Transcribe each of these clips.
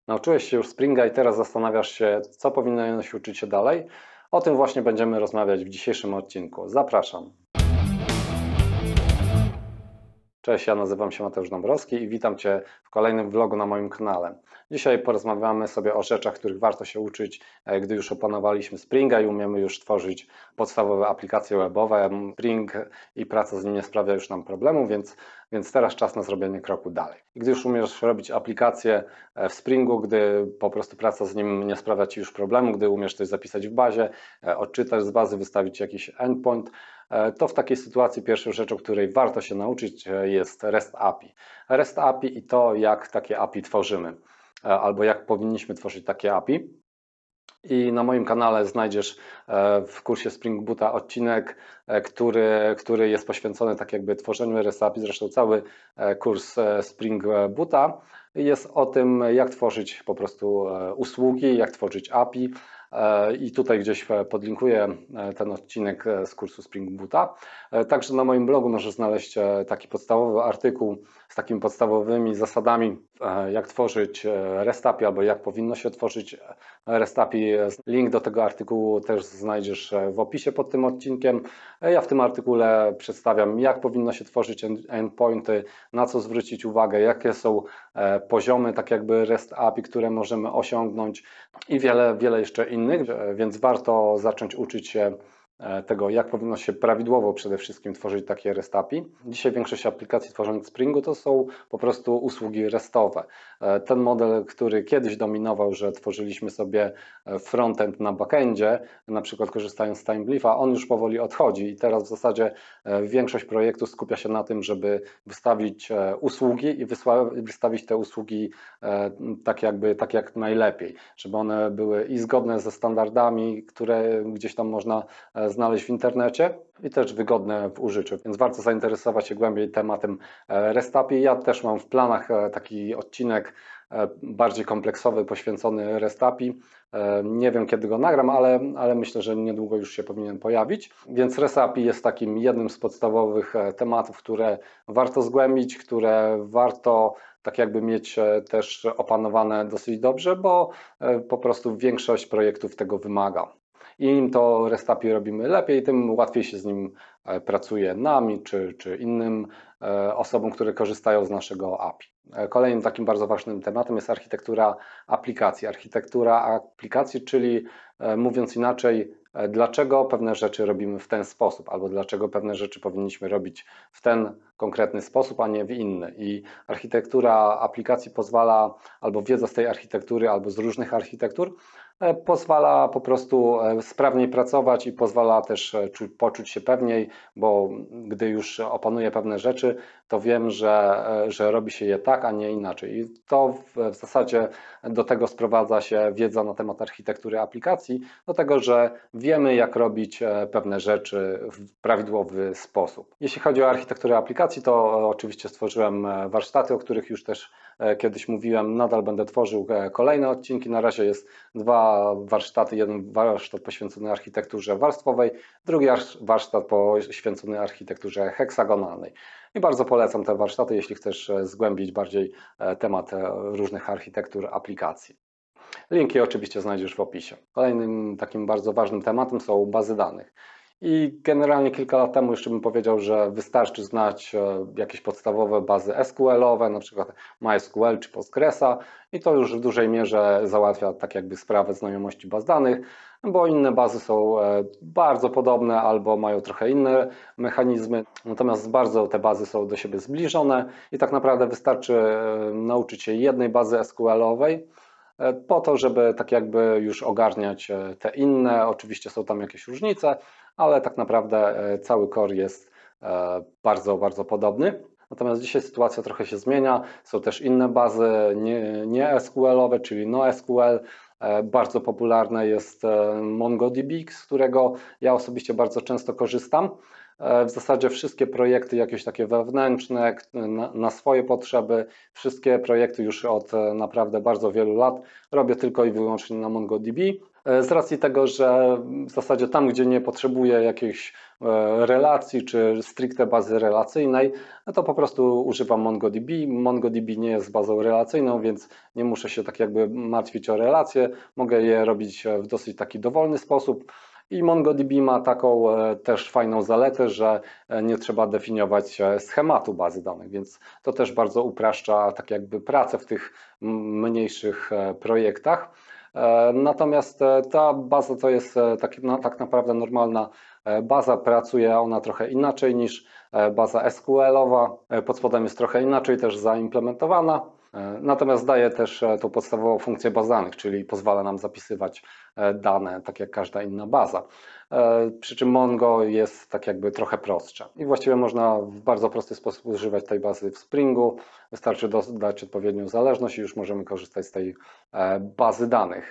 Nauczyłeś się już Springa i teraz zastanawiasz się, co powinieneś uczyć się dalej? O tym właśnie będziemy rozmawiać w dzisiejszym odcinku. Zapraszam. Cześć, ja nazywam się Mateusz Dąbrowski i witam Cię w kolejnym vlogu na moim kanale. Dzisiaj porozmawiamy sobie o rzeczach, których warto się uczyć, gdy już opanowaliśmy Springa i umiemy już tworzyć podstawowe aplikacje webowe. Spring i praca z nim nie sprawia już nam problemu, więc teraz czas na zrobienie kroku dalej. I gdy już umiesz robić aplikacje w Springu, gdy po prostu praca z nim nie sprawia Ci już problemu, gdy umiesz coś zapisać w bazie, odczytać z bazy, wystawić jakiś endpoint, to w takiej sytuacji pierwszą rzeczą, której warto się nauczyć, jest REST API. REST API i to, jak takie API tworzymy, albo jak powinniśmy tworzyć takie API. I na moim kanale znajdziesz w kursie Spring Boota odcinek, który jest poświęcony tak jakby tworzeniu REST API. Zresztą cały kurs Spring Boota jest o tym, jak tworzyć po prostu usługi, jak tworzyć API. I tutaj gdzieś podlinkuję ten odcinek z kursu Spring Boota. Także na moim blogu możesz znaleźć taki podstawowy artykuł z takimi podstawowymi zasadami, jak tworzyć REST API albo jak powinno się tworzyć REST API. Link do tego artykułu też znajdziesz w opisie pod tym odcinkiem. Ja w tym artykule przedstawiam, jak powinno się tworzyć endpointy, na co zwrócić uwagę, jakie są poziomy tak jakby REST API, które możemy osiągnąć i wiele jeszcze innych, więc warto zacząć uczyć się tego, jak powinno się prawidłowo przede wszystkim tworzyć takie REST API. Dzisiaj większość aplikacji tworzonych w Springu to są po prostu usługi RESTowe. Ten model, który kiedyś dominował, że tworzyliśmy sobie frontend na backendzie, na przykład korzystając z TimeLeafa, on już powoli odchodzi i teraz w zasadzie większość projektów skupia się na tym, żeby wystawić usługi i wystawić te usługi tak jak najlepiej, żeby one były i zgodne ze standardami, które gdzieś tam można znaleźć w internecie i też wygodne w użyciu, więc warto zainteresować się głębiej tematem REST API. Ja też mam w planach taki odcinek bardziej kompleksowy, poświęcony REST API. Nie wiem, kiedy go nagram, ale myślę, że niedługo już się powinien pojawić. Więc REST API jest takim jednym z podstawowych tematów, które warto zgłębić, które warto tak jakby mieć też opanowane dosyć dobrze, bo po prostu większość projektów tego wymaga. I im to REST API robimy lepiej, tym łatwiej się z nim pracuje nam czy innym osobom, które korzystają z naszego API. Kolejnym takim bardzo ważnym tematem jest architektura aplikacji. Architektura aplikacji, czyli mówiąc inaczej, dlaczego pewne rzeczy robimy w ten sposób, albo dlaczego pewne rzeczy powinniśmy robić w ten konkretny sposób, a nie w inny. I architektura aplikacji pozwala, albo wiedza z tej architektury, albo z różnych architektur, pozwala po prostu sprawniej pracować i pozwala też poczuć się pewniej, bo gdy już opanuję pewne rzeczy, to wiem, że robi się je tak, a nie inaczej. I to w zasadzie do tego sprowadza się wiedza na temat architektury aplikacji, do tego, że wiemy, jak robić pewne rzeczy w prawidłowy sposób. Jeśli chodzi o architekturę aplikacji, to oczywiście stworzyłem warsztaty, o których już też kiedyś mówiłem, nadal będę tworzył kolejne odcinki. Na razie jest dwa warsztaty, jeden warsztat poświęcony architekturze warstwowej, drugi warsztat poświęcony architekturze heksagonalnej. I bardzo polecam te warsztaty, jeśli chcesz zgłębić bardziej temat różnych architektur aplikacji. Linki oczywiście znajdziesz w opisie. Kolejnym takim bardzo ważnym tematem są bazy danych. I generalnie kilka lat temu jeszcze bym powiedział, że wystarczy znać jakieś podstawowe bazy SQL-owe, na przykład MySQL czy Postgresa i to już w dużej mierze załatwia tak jakby sprawę znajomości baz danych, bo inne bazy są bardzo podobne albo mają trochę inne mechanizmy, natomiast bardzo te bazy są do siebie zbliżone i tak naprawdę wystarczy nauczyć się jednej bazy SQL-owej, po to, żeby tak jakby już ogarniać te inne. Oczywiście są tam jakieś różnice, ale tak naprawdę cały core jest bardzo podobny. Natomiast dzisiaj sytuacja trochę się zmienia. Są też inne bazy nie SQL-owe, czyli NoSQL. Bardzo popularne jest MongoDB, z którego ja osobiście bardzo często korzystam. W zasadzie wszystkie projekty jakieś takie wewnętrzne, na swoje potrzeby, wszystkie projekty już od naprawdę bardzo wielu lat robię tylko i wyłącznie na MongoDB. Z racji tego, że w zasadzie tam, gdzie nie potrzebuję jakiejś relacji czy stricte bazy relacyjnej, no to po prostu używam MongoDB. MongoDB nie jest bazą relacyjną, więc nie muszę się tak jakby martwić o relacje. Mogę je robić w dosyć taki dowolny sposób. I MongoDB ma taką też fajną zaletę, że nie trzeba definiować schematu bazy danych, więc to też bardzo upraszcza tak jakby pracę w tych mniejszych projektach. Natomiast ta baza to jest tak naprawdę normalna baza, pracuje ona trochę inaczej niż baza SQL-owa, pod spodem jest trochę inaczej też zaimplementowana, natomiast daje też tą podstawową funkcję baz danych, czyli pozwala nam zapisywać dane, tak jak każda inna baza. Przy czym Mongo jest tak jakby trochę prostsze i właściwie można w bardzo prosty sposób używać tej bazy w Springu. Wystarczy dodać odpowiednią zależność i już możemy korzystać z tej bazy danych.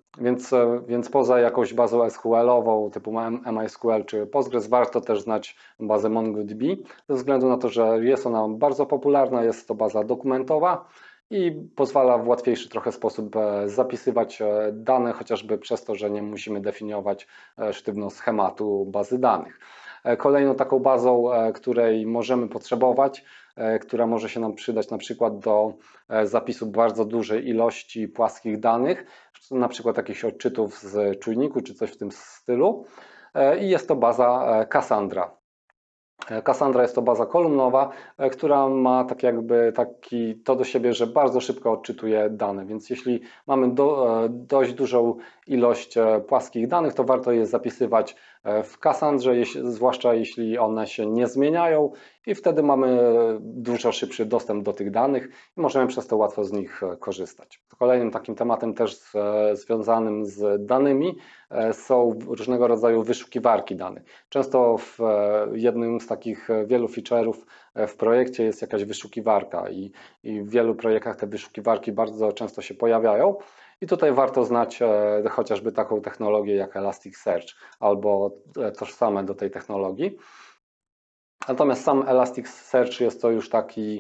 Więc poza jakąś bazą SQL-ową typu MySQL czy Postgres warto też znać bazę MongoDB ze względu na to, że jest ona bardzo popularna, jest to baza dokumentowa i pozwala w łatwiejszy trochę sposób zapisywać dane, chociażby przez to, że nie musimy definiować sztywno schematu bazy danych. Kolejną taką bazą, której możemy potrzebować, która może się nam przydać na przykład do zapisu bardzo dużej ilości płaskich danych, na przykład jakichś odczytów z czujniku czy coś w tym stylu, i jest to baza Cassandra. Cassandra jest to baza kolumnowa, która ma tak jakby to do siebie, że bardzo szybko odczytuje dane, więc jeśli mamy dość dużą ilość płaskich danych, to warto je zapisywać w Cassandrze, zwłaszcza jeśli one się nie zmieniają i wtedy mamy dużo szybszy dostęp do tych danych i możemy przez to łatwo z nich korzystać. Kolejnym takim tematem też związanym z danymi są różnego rodzaju wyszukiwarki danych. Często w jednym z takich wielu feature'ów w projekcie jest jakaś wyszukiwarka i w wielu projektach te wyszukiwarki bardzo często się pojawiają. I tutaj warto znać chociażby taką technologię jak Elasticsearch albo tożsame do tej technologii. Natomiast sam Elasticsearch jest to już taki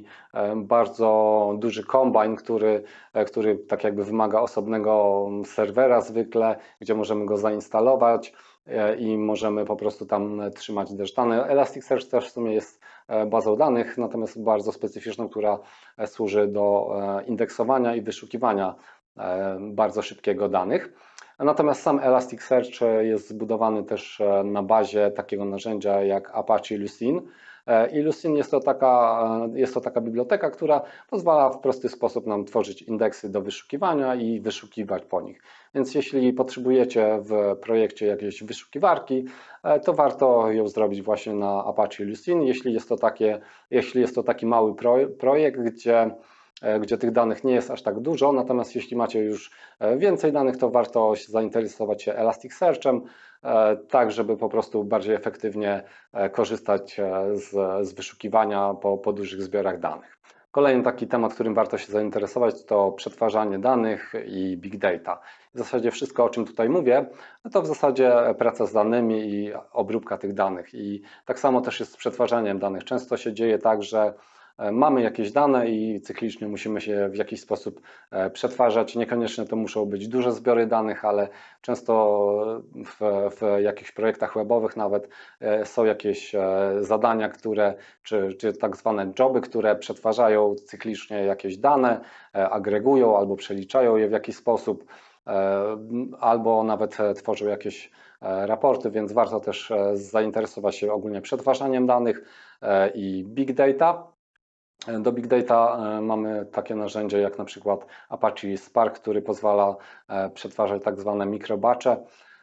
bardzo duży kombine, który tak jakby wymaga osobnego serwera zwykle, gdzie możemy go zainstalować i możemy po prostu tam trzymać też dane. Elasticsearch też w sumie jest bazą danych, natomiast bardzo specyficzną, która służy do indeksowania i wyszukiwania bardzo szybkiego danych. Natomiast sam Elasticsearch jest zbudowany też na bazie takiego narzędzia jak Apache Lucene. I Lucene jest to taka biblioteka, która pozwala w prosty sposób nam tworzyć indeksy do wyszukiwania i wyszukiwać po nich. Więc jeśli potrzebujecie w projekcie jakiejś wyszukiwarki, to warto ją zrobić właśnie na Apache Lucene. Jeśli jest to taki mały projekt, gdzie tych danych nie jest aż tak dużo, natomiast jeśli macie już więcej danych, to warto zainteresować się Elasticsearchem, tak żeby po prostu bardziej efektywnie korzystać z wyszukiwania po dużych zbiorach danych. Kolejny taki temat, którym warto się zainteresować, to przetwarzanie danych i big data. W zasadzie wszystko, o czym tutaj mówię, to w zasadzie praca z danymi i obróbka tych danych. I tak samo też jest z przetwarzaniem danych. Często się dzieje tak, że mamy jakieś dane i cyklicznie musimy się w jakiś sposób przetwarzać. Niekoniecznie to muszą być duże zbiory danych, ale często w jakichś projektach webowych nawet są jakieś zadania, czy tak zwane joby, które przetwarzają cyklicznie jakieś dane, agregują albo przeliczają je w jakiś sposób, albo nawet tworzą jakieś raporty, więc warto też zainteresować się ogólnie przetwarzaniem danych i big data. Do Big Data mamy takie narzędzie jak na przykład Apache Spark, który pozwala przetwarzać tak zwane mikrobatche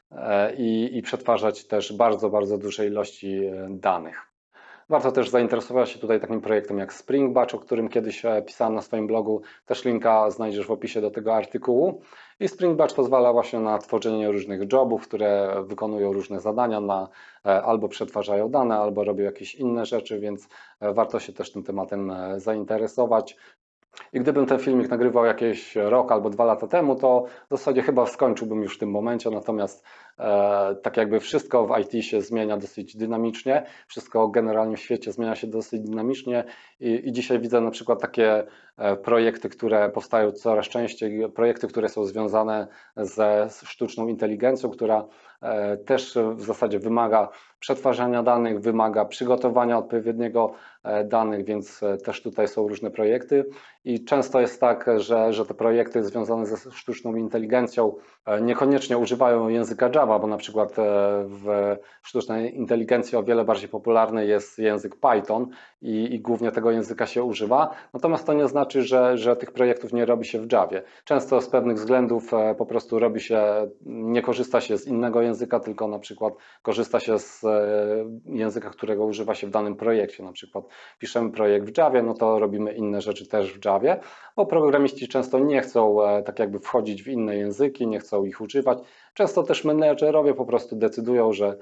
i przetwarzać też bardzo, bardzo duże ilości danych. Warto też zainteresować się tutaj takim projektem jak Spring Batch, o którym kiedyś pisałem na swoim blogu. Też linka znajdziesz w opisie do tego artykułu. I Spring Batch pozwala właśnie na tworzenie różnych jobów, które wykonują różne zadania, albo przetwarzają dane, albo robią jakieś inne rzeczy, więc warto się też tym tematem zainteresować. I gdybym ten filmik nagrywał jakieś rok albo 2 lata temu, to w zasadzie chyba skończyłbym już w tym momencie, natomiast tak jakby wszystko w IT się zmienia dosyć dynamicznie, wszystko generalnie w świecie zmienia się dosyć dynamicznie i dzisiaj widzę na przykład takie projekty, które powstają coraz częściej, projekty, które są związane ze sztuczną inteligencją, która też w zasadzie wymaga przetwarzania danych, wymaga przygotowania odpowiedniego danych, więc też tutaj są różne projekty i często jest tak, że te projekty związane ze sztuczną inteligencją niekoniecznie używają języka Java, bo na przykład w sztucznej inteligencji o wiele bardziej popularny jest język Python i głównie tego języka się używa, natomiast to nie znaczy, że tych projektów nie robi się w Javie. Często z pewnych względów po prostu nie korzysta się z innego języka, tylko na przykład korzysta się z języka, którego używa się w danym projekcie. Na przykład piszemy projekt w Javie, no to robimy inne rzeczy też w Javie, bo programiści często nie chcą tak jakby wchodzić w inne języki, nie chcą ich używać. Często też menedżerowie po prostu decydują, że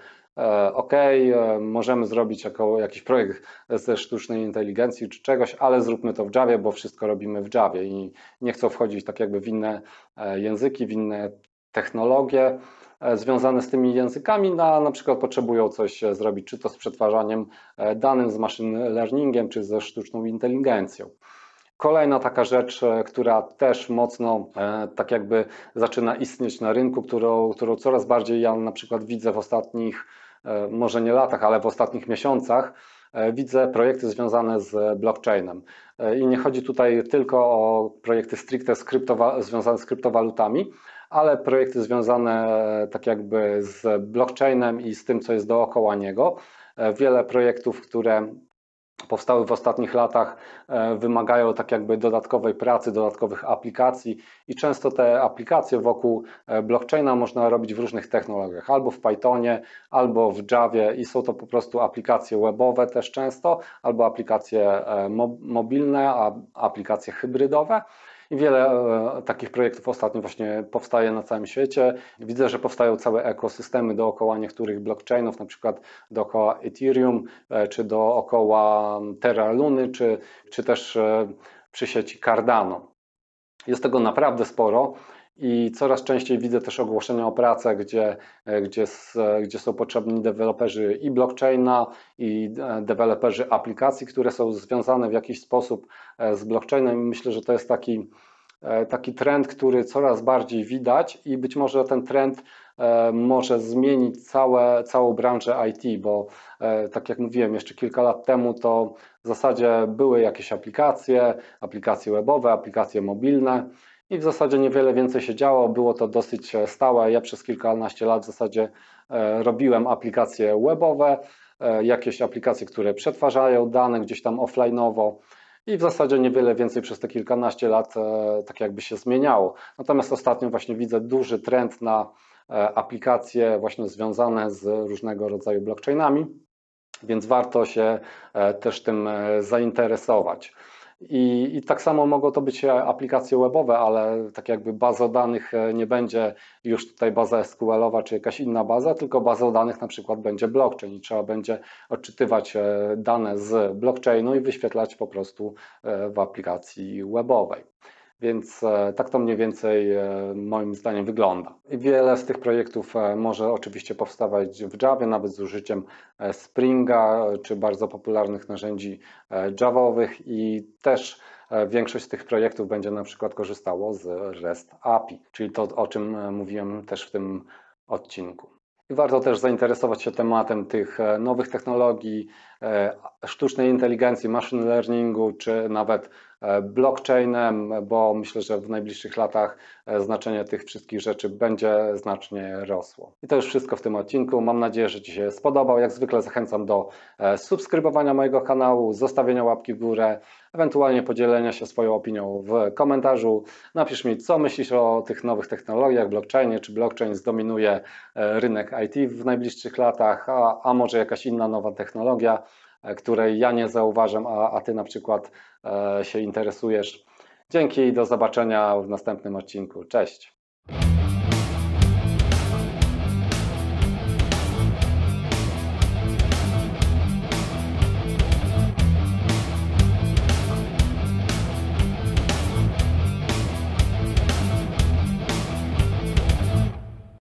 możemy zrobić jakiś projekt ze sztucznej inteligencji czy czegoś, ale zróbmy to w Javie, bo wszystko robimy w Javie i nie chcą wchodzić tak jakby w inne języki, w inne technologie związane z tymi językami, na przykład potrzebują coś zrobić, czy to z przetwarzaniem danych, z machine learningiem, czy ze sztuczną inteligencją. Kolejna taka rzecz, która też mocno tak jakby zaczyna istnieć na rynku, którą coraz bardziej ja na przykład widzę w ostatnich, może nie latach, ale w ostatnich miesiącach, widzę projekty związane z blockchainem. I nie chodzi tutaj tylko o projekty stricte związane z kryptowalutami, ale projekty związane tak jakby z blockchainem i z tym, co jest dookoła niego. Wiele projektów, które powstały w ostatnich latach, wymagają tak jakby dodatkowej pracy, dodatkowych aplikacji i często te aplikacje wokół blockchaina można robić w różnych technologiach, albo w Pythonie, albo w Javie i są to po prostu aplikacje webowe też często, albo aplikacje mobilne, aplikacje hybrydowe. I wiele takich projektów ostatnio właśnie powstaje na całym świecie. Widzę, że powstają całe ekosystemy dookoła niektórych blockchainów, na przykład dookoła Ethereum, czy dookoła Terra Luny, czy też przy sieci Cardano. Jest tego naprawdę sporo i coraz częściej widzę też ogłoszenia o pracę, gdzie są potrzebni deweloperzy i blockchaina, i deweloperzy aplikacji, które są związane w jakiś sposób z blockchainem. I myślę, że to jest taki trend, który coraz bardziej widać i być może ten trend może zmienić całą branżę IT, bo tak jak mówiłem, jeszcze kilka lat temu to w zasadzie były jakieś aplikacje webowe, aplikacje mobilne i w zasadzie niewiele więcej się działo, było to dosyć stałe. Ja przez kilkanaście lat w zasadzie robiłem aplikacje webowe, jakieś aplikacje, które przetwarzają dane gdzieś tam offline'owo, i w zasadzie niewiele więcej przez te kilkanaście lat tak jakby się zmieniało. Natomiast ostatnio właśnie widzę duży trend na aplikacje właśnie związane z różnego rodzaju blockchainami, więc warto się też tym zainteresować. I tak samo mogą to być aplikacje webowe, ale tak jakby baza danych nie będzie już tutaj baza SQL-owa czy jakaś inna baza, tylko bazą danych na przykład będzie blockchain i trzeba będzie odczytywać dane z blockchainu i wyświetlać po prostu w aplikacji webowej. Więc tak to mniej więcej moim zdaniem wygląda. I wiele z tych projektów może oczywiście powstawać w Javie, nawet z użyciem Springa czy bardzo popularnych narzędzi Javowych i też większość z tych projektów będzie na przykład korzystało z REST API, czyli to, o czym mówiłem też w tym odcinku. I warto też zainteresować się tematem tych nowych technologii, sztucznej inteligencji, machine learningu, czy nawet blockchainem, bo myślę, że w najbliższych latach znaczenie tych wszystkich rzeczy będzie znacznie rosło. I to już wszystko w tym odcinku. Mam nadzieję, że Ci się spodobał. Jak zwykle zachęcam do subskrybowania mojego kanału, zostawienia łapki w górę, ewentualnie podzielenia się swoją opinią w komentarzu. Napisz mi, co myślisz o tych nowych technologiach, blockchainie, czy blockchain zdominuje rynek IT w najbliższych latach, a może jakaś inna nowa technologia, której ja nie zauważam, a Ty na przykład się interesujesz. Dzięki i do zobaczenia w następnym odcinku. Cześć!